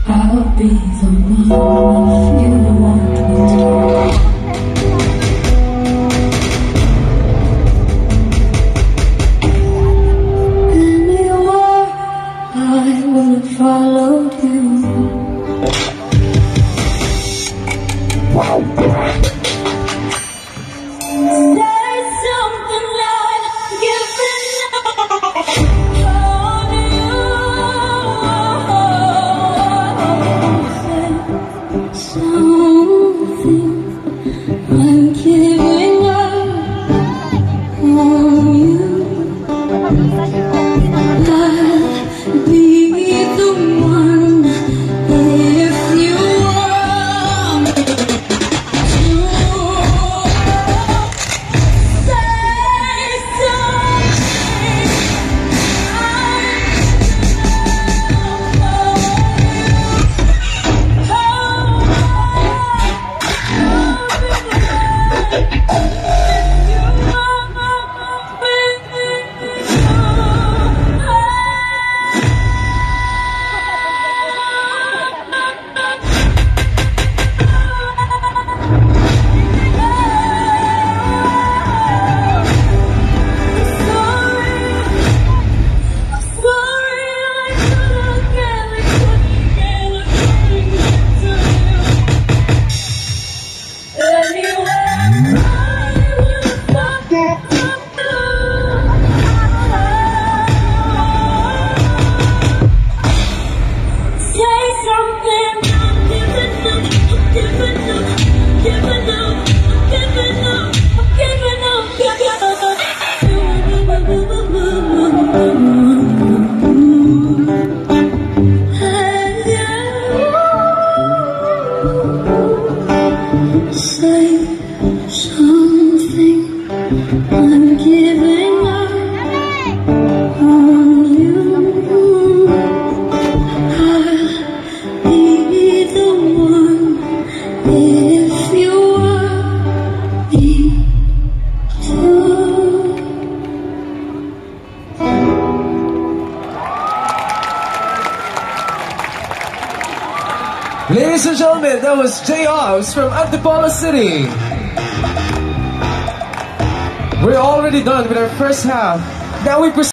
I'll be the one you want me to. Anywhere I will follow you. There's something like giving up on you. Something I'm giving up on you. I'll be the one if you want to. Say something, I'm giving up on you. I'll be the one if you want me to. Ladies and gentlemen, that was JR from Antipolo City. We're already done with our first half. Now we proceed.